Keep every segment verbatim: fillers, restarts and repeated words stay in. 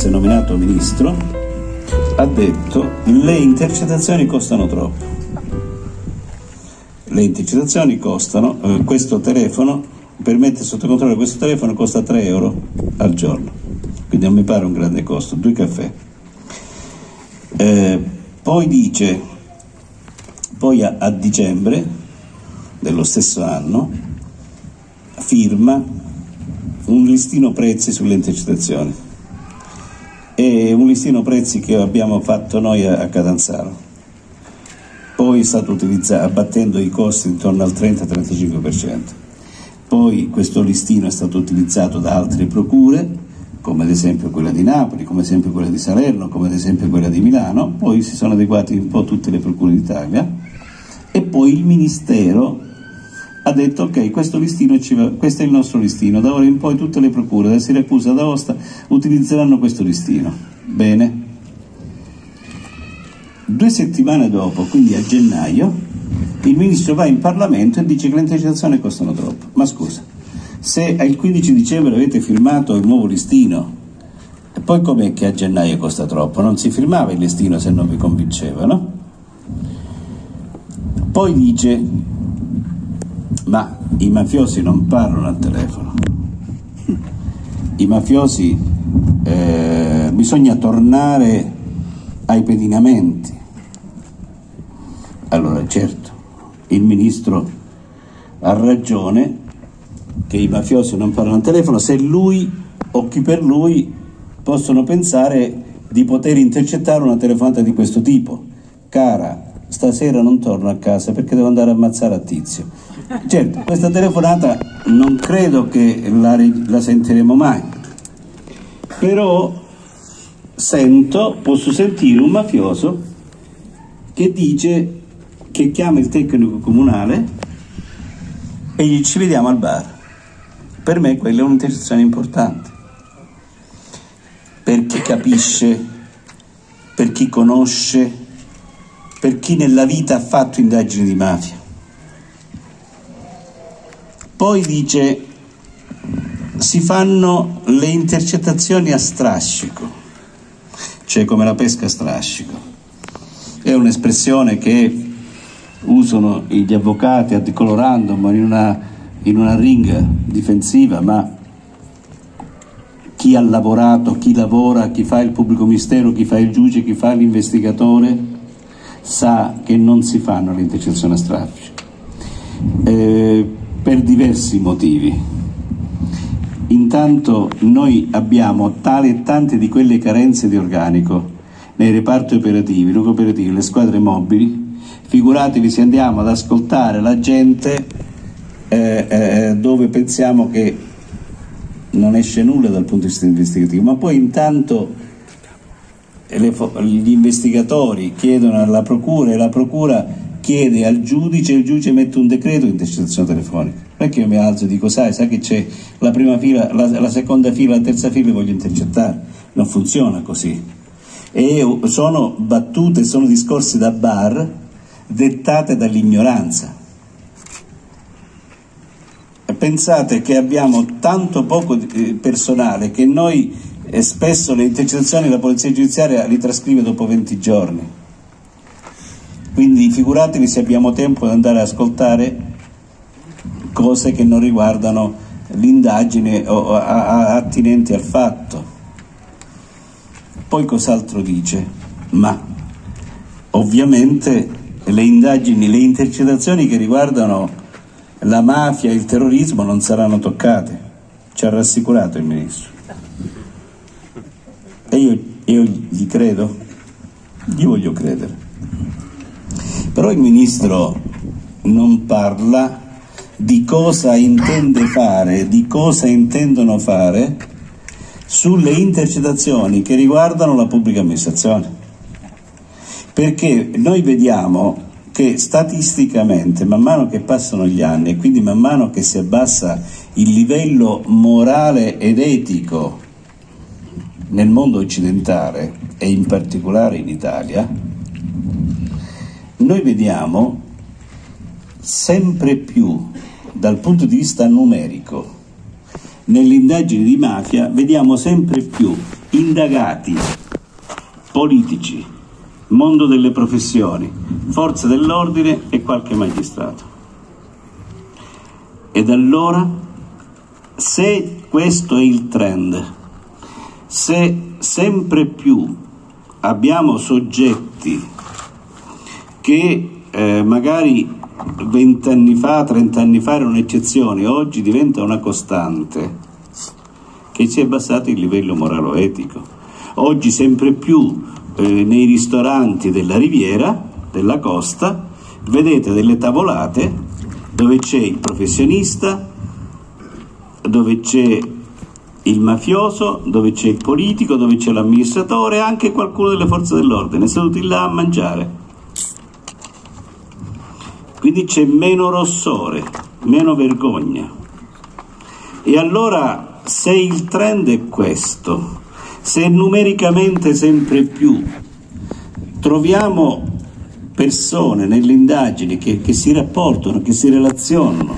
fosse nominato ministro, ha detto: le intercettazioni costano troppo. Le intercettazioni costano, eh, questo telefono, per mettere sotto controllo questo telefono costa tre euro al giorno, quindi non mi pare un grande costo, due caffè. Eh, poi dice, poi a, a dicembre dello stesso anno firma un listino prezzi sulle intercettazioni, è un listino prezzi che abbiamo fatto noi a, a Catanzaro. Poi è stato utilizzato abbattendo i costi intorno al trenta trentacinque per cento. Poi questo listino è stato utilizzato da altre procure, come ad esempio quella di Napoli, come ad esempio quella di Salerno, come ad esempio quella di Milano. Poi si sono adeguati un po' tutte le procure d'Italia, e poi il Ministero ha detto: ok, questo listino ci va, questo è il nostro listino, da ora in poi tutte le procure da Siracusa ad Aosta utilizzeranno questo listino. Bene. Due settimane dopo, quindi a gennaio, il ministro va in Parlamento e dice che le intercettazioni costano troppo. Ma scusa, se il quindici dicembre avete firmato il nuovo listino, e poi com'è che a gennaio costa troppo? Non si firmava il listino se non vi convinceva, no? Poi dice: ma i mafiosi non parlano al telefono, i mafiosi, eh, bisogna tornare ai pedinamenti. Allora, certo, il ministro ha ragione che i mafiosi non parlano al telefono se lui o chi per lui possono pensare di poter intercettare una telefonata di questo tipo: cara, stasera non torno a casa perché devo andare a ammazzare a Tizio. Certo, questa telefonata non credo che la, la sentiremo mai, però sento, posso sentire un mafioso che dice, che chiama il tecnico comunale e gli ci vediamo al bar. Per me quella è un'intercettazione importante, per chi capisce, per chi conosce, per chi nella vita ha fatto indagini di mafia. Poi dice: si fanno le intercettazioni a strascico, cioè come la pesca a strascico. È un'espressione che usano gli avvocati ad colorando in una, in una ringa difensiva, ma chi ha lavorato, chi lavora, chi fa il pubblico ministero, chi fa il giudice, chi fa l'investigatore sa che non si fanno le intercettazioni a strascico, eh, per diversi motivi. Intanto noi abbiamo tale e tante di quelle carenze di organico nei reparti operativi, luoghi operativi, le squadre mobili. Figuratevi se andiamo ad ascoltare la gente eh, eh, dove pensiamo che non esce nulla dal punto di vista investigativo, ma poi intanto le, gli investigatori chiedono alla procura e la procura chiede al giudice e il giudice mette un decreto di intercettazione telefonica. Non è che io mi alzo e dico: sai, sai che c'è la prima fila, la, la seconda fila, la terza fila, voglio intercettare. Non funziona così. E sono battute, sono discorsi da bar dettate dall'ignoranza. Pensate che abbiamo tanto poco personale che noi eh, spesso le intercettazioni la polizia giudiziaria li trascrive dopo venti giorni. Quindi figuratevi se abbiamo tempo di andare ad ascoltare cose che non riguardano l'indagine o a, a, attinenti al fatto. Poi cos'altro dice? Ma ovviamente le indagini, le intercettazioni che riguardano la mafia e il terrorismo non saranno toccate, ci ha rassicurato il ministro. E io, io gli credo, gli voglio credere. Però il ministro non parla di cosa intende fare, di cosa intendono fare sulle intercettazioni che riguardano la pubblica amministrazione. Perché noi vediamo che statisticamente, man mano che passano gli anni e quindi man mano che si abbassa il livello morale ed etico nel mondo occidentale e in particolare in Italia, noi vediamo sempre più, dal punto di vista numerico, nelle indagini di mafia, vediamo sempre più indagati, politici, mondo delle professioni, forze dell'ordine e qualche magistrato. Ed allora, se questo è il trend, se sempre più abbiamo soggetti che eh, magari vent'anni fa, trent'anni fa erano eccezioni, oggi diventa una costante, che si è abbassato il livello moralo-etico. Oggi sempre più eh, nei ristoranti della Riviera, della costa, vedete delle tavolate dove c'è il professionista, dove c'è il mafioso, dove c'è il politico, dove c'è l'amministratore e anche qualcuno delle forze dell'ordine, seduti là a mangiare. Quindi c'è meno rossore, meno vergogna. E allora, se il trend è questo, se numericamente sempre più troviamo persone nelle indagini che, che si rapportano, che si relazionano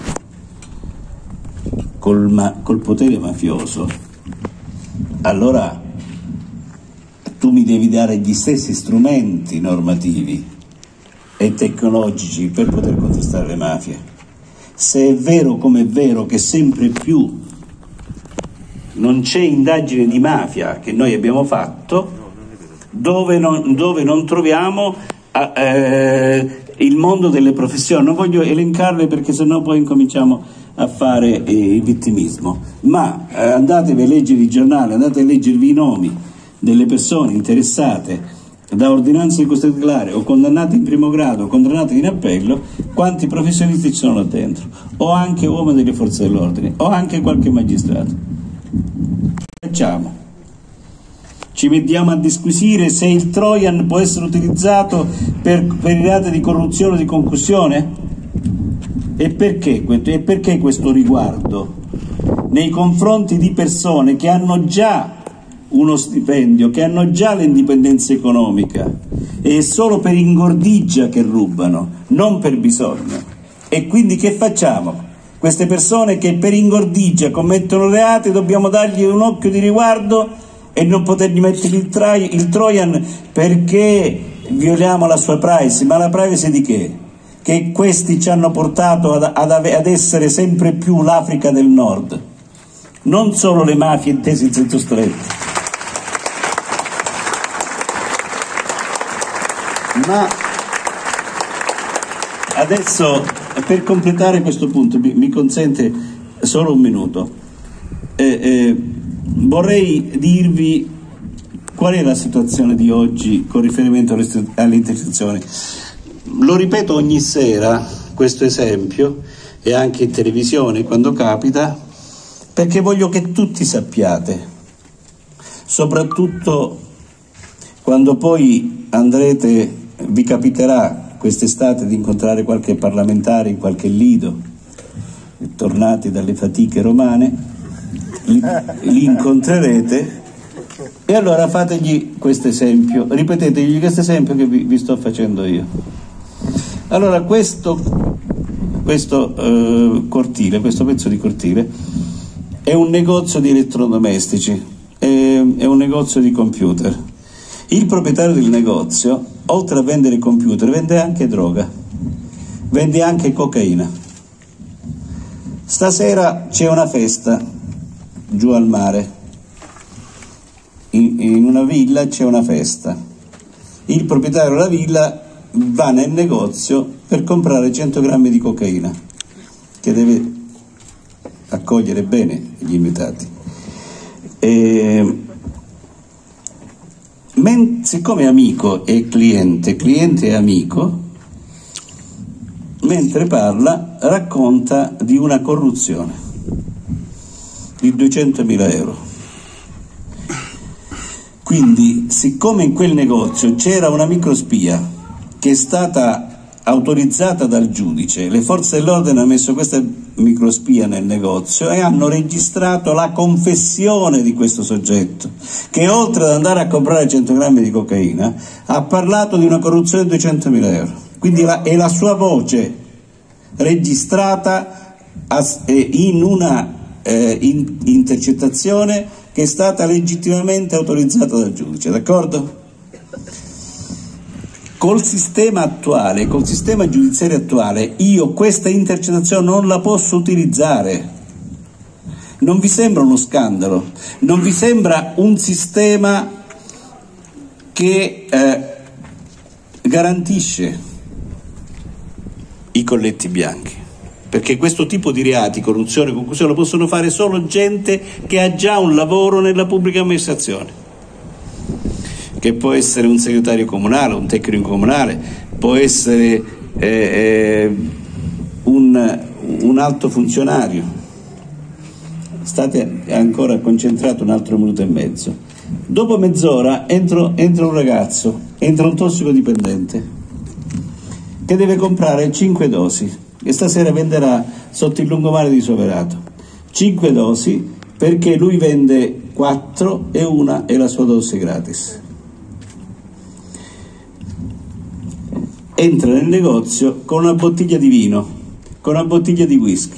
col, ma, col potere mafioso, allora tu mi devi dare gli stessi strumenti normativi e tecnologici per poter contrastare le mafie. Se è vero come è vero che sempre più non c'è indagine di mafia che noi abbiamo fatto dove non, dove non troviamo eh, il mondo delle professioni. Non voglio elencarle perché sennò poi incominciamo a fare eh, il vittimismo, ma eh, andatevi a leggere i giornali, andate a leggervi i nomi delle persone interessate da ordinanze di custodia cautelare o condannate in primo grado o condannate in appello, quanti professionisti ci sono là dentro, o anche uomini delle forze dell'ordine, o anche qualche magistrato. Facciamo? Ci mettiamo a disquisire se il Trojan può essere utilizzato per, per i reati di corruzione o di concussione? E perché, e perché questo riguardo nei confronti di persone che hanno già uno stipendio, che hanno già l'indipendenza economica, e è solo per ingordigia che rubano, non per bisogno? E quindi che facciamo? Queste persone che per ingordigia commettono reati dobbiamo dargli un occhio di riguardo e non potergli mettere il, tra- il Trojan perché violiamo la sua privacy. Ma la privacy di che? Che questi ci hanno portato ad, ad, ad essere sempre più l'Africa del Nord, non solo le mafie intese in senso stretto. Ma adesso, per completare questo punto, mi, mi consente solo un minuto, eh, eh, vorrei dirvi qual è la situazione di oggi con riferimento alle, alle intercettazioni. Lo ripeto ogni sera questo esempio e anche in televisione quando capita, perché voglio che tutti sappiate, soprattutto quando poi andrete, vi capiterà quest'estate di incontrare qualche parlamentare in qualche lido, tornati dalle fatiche romane, li, li incontrerete e allora fategli questo esempio, ripetetegli questo esempio che vi, vi sto facendo io. Allora questo, questo eh, cortile, questo pezzo di cortile è un negozio di elettrodomestici, è, è un negozio di computer. Il proprietario del negozio, oltre a vendere computer, vende anche droga, vende anche cocaina. Stasera c'è una festa giù al mare, in, in una villa c'è una festa. Il proprietario della villa va nel negozio per comprare cento grammi di cocaina, che deve accogliere bene gli invitati. E, men, siccome amico e cliente, cliente e amico, mentre parla racconta di una corruzione di duecentomila euro. Quindi, siccome in quel negozio c'era una microspia che è stata autorizzata dal giudice, le forze dell'ordine hanno messo questa microspia nel negozio e hanno registrato la confessione di questo soggetto, che oltre ad andare a comprare cento grammi di cocaina ha parlato di una corruzione di duecentomila euro. Quindi la, è la sua voce registrata a, in una eh, in, intercettazione che è stata legittimamente autorizzata dal giudice, d'accordo? Col sistema attuale, col sistema giudiziario attuale, io questa intercettazione non la posso utilizzare. Non vi sembra uno scandalo? Non vi sembra un sistema che eh, garantisce i colletti bianchi? Perché questo tipo di reati, corruzione, concussione, lo possono fare solo gente che ha già un lavoro nella pubblica amministrazione, che può essere un segretario comunale, un tecnico comunale, può essere eh, eh, un, un alto funzionario. State ancora concentrati un altro minuto e mezzo. Dopo mezz'ora entra, entra un ragazzo, entra un tossicodipendente che deve comprare cinque dosi e stasera venderà sotto il lungomare di Soverato. cinque dosi perché lui vende quattro e una è la sua dose gratis. Entra nel negozio con una bottiglia di vino, con una bottiglia di whisky.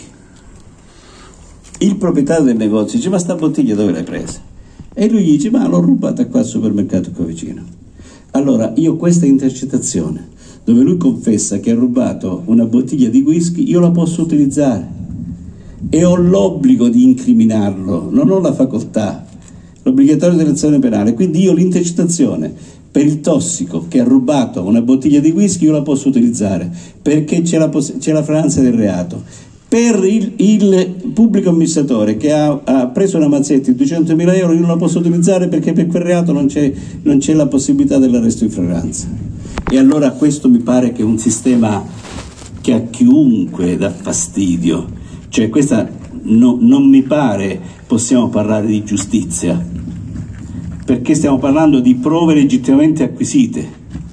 Il proprietario del negozio dice: ma sta bottiglia dove l'hai presa? E lui gli dice: ma l'ho rubata qua al supermercato qua vicino. Allora io questa intercettazione dove lui confessa che ha rubato una bottiglia di whisky, io la posso utilizzare e ho l'obbligo di incriminarlo, non ho la facoltà, l'obbligatorio dell'azione penale. Quindi io l'intercettazione per il tossico che ha rubato una bottiglia di whisky io la posso utilizzare perché c'è la, c'è la fragranza del reato. Per il, il pubblico amministratore che ha, ha preso una mazzetta di duecentomila euro io non la posso utilizzare perché per quel reato non c'è, non c'è la possibilità dell'arresto in flagranza. E allora questo mi pare che è un sistema che a chiunque dà fastidio. Cioè questa no, non mi pare possiamo parlare di giustizia, perché stiamo parlando di prove legittimamente acquisite.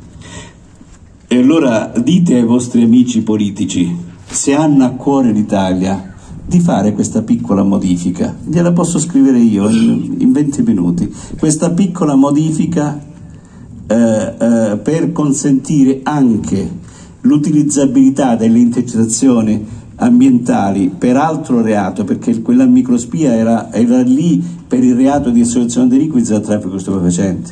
E allora dite ai vostri amici politici, se hanno a cuore l'Italia, di fare questa piccola modifica. Gliela posso scrivere io in, in venti minuti. Questa piccola modifica eh, eh, per consentire anche l'utilizzabilità delle intercettazioni ambientali per altro reato, perché quella microspia era, era lì per il reato di associazione delinquenza del traffico stupefacenti.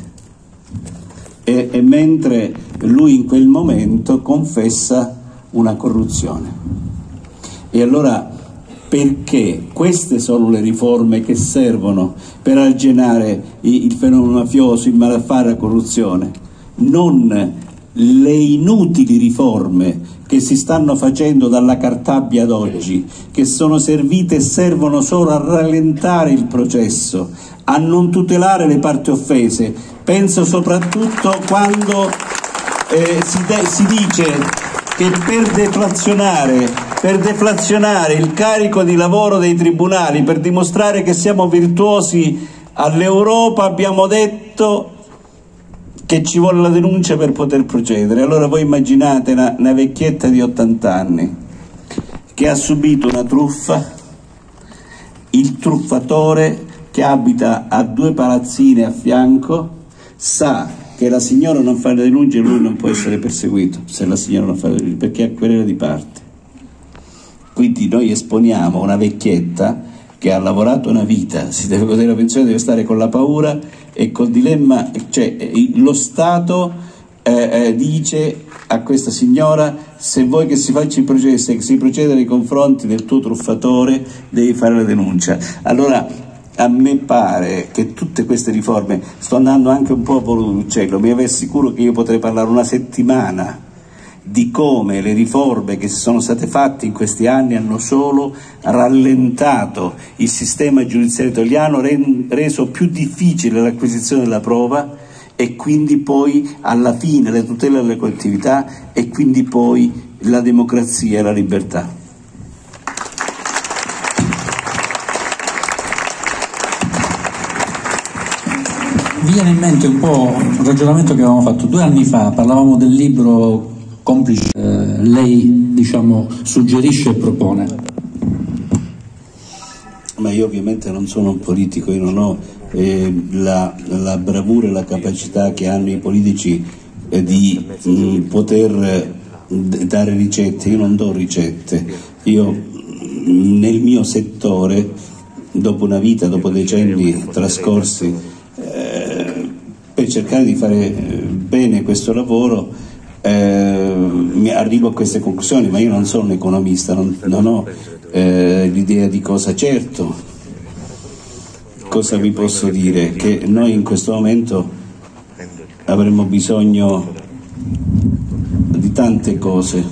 E, e mentre lui in quel momento confessa una corruzione. E allora perché queste sono le riforme che servono per arginare il fenomeno mafioso, il malaffare, la corruzione, non le inutili riforme che si stanno facendo dalla Cartabia ad oggi, che sono servite e servono solo a rallentare il processo, a non tutelare le parti offese. Penso soprattutto quando eh, si, si dice che per deflazionare, per deflazionare il carico di lavoro dei tribunali, per dimostrare che siamo virtuosi all'Europa, abbiamo detto che ci vuole la denuncia per poter procedere. Allora voi immaginate una, una vecchietta di ottanta anni che ha subito una truffa, il truffatore che abita a due palazzine a fianco sa che la signora non fa le denunce e lui non può essere perseguito se la signora non fa le denunce, perché ha querela di parte. Quindi noi esponiamo una vecchietta che ha lavorato una vita, si deve godere la pensione, deve stare con la paura e col dilemma, cioè lo Stato eh, eh, dice a questa signora: se vuoi che si faccia il processo e che si proceda nei confronti del tuo truffatore devi fare la denuncia. Allora a me pare che tutte queste riforme, sto andando anche un po' a volo d'uccello, mi assicuro che io potrei parlare una settimana di come le riforme che sono state fatte in questi anni hanno solo rallentato il sistema giudiziario italiano, reso più difficile l'acquisizione della prova e quindi poi alla fine la tutela delle collettività e quindi poi la democrazia e la libertà. Mi viene in mente un po' un ragionamento che avevamo fatto due anni fa, parlavamo del libro Complice, eh, lei diciamo suggerisce e propone. Ma io ovviamente non sono un politico, io non ho eh, la, la bravura e la capacità che hanno i politici eh, di mh, poter eh, dare ricette. Io non do ricette, io mh, nel mio settore dopo una vita, dopo decenni trascorsi, eh, per cercare di fare bene questo lavoro, eh, mi arrivo a queste conclusioni, ma io non sono un economista, non, non ho eh, l'idea di cosa. Certo, cosa vi posso dire? Che noi in questo momento avremmo bisogno di tante cose.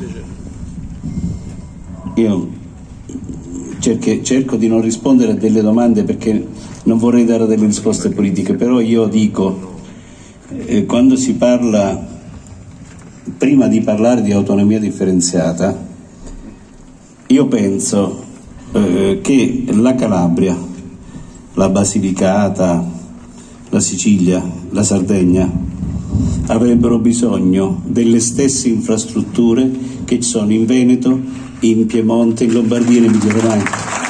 Io cerche, cerco di non rispondere a delle domande perché non vorrei dare delle risposte politiche, però io dico, eh, quando si parla, prima di parlare di autonomia differenziata, io penso eh, che la Calabria, la Basilicata, la Sicilia, la Sardegna avrebbero bisogno delle stesse infrastrutture che ci sono in Veneto, in Piemonte, in Lombardia e in Emilia Romagna.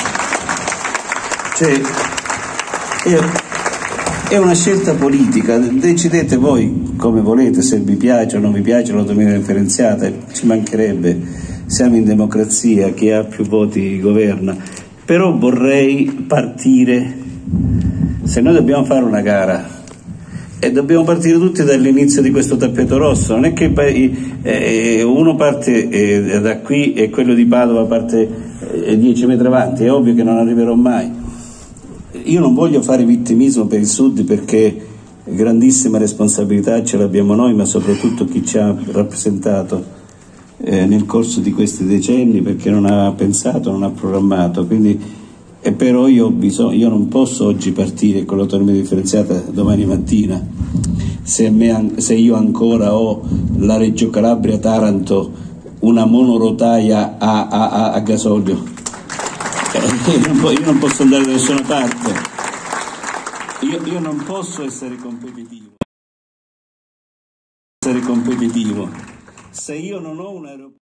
Cioè, è una scelta politica, decidete voi come volete, se vi piace o non vi piace l'autonomia differenziata, ci mancherebbe, siamo in democrazia, chi ha più voti governa, però vorrei partire, se noi dobbiamo fare una gara, e dobbiamo partire tutti dall'inizio di questo tappeto rosso, non è che eh, uno parte eh, da qui e quello di Padova parte eh, dieci metri avanti, è ovvio che non arriverò mai. Io non voglio fare vittimismo per il Sud perché grandissima responsabilità ce l'abbiamo noi, ma soprattutto chi ci ha rappresentato eh, nel corso di questi decenni, perché non ha pensato, non ha programmato, quindi e però io ho bisogno, io non posso oggi partire con l'autonomia differenziata domani mattina se, me, se io ancora ho la Reggio Calabria-Taranto una monorotaia a, a, a, a gasolio. Eh, io, non, io non posso andare da nessuna parte, io, io non posso essere competitivo. essere competitivo se io non ho un aeroporto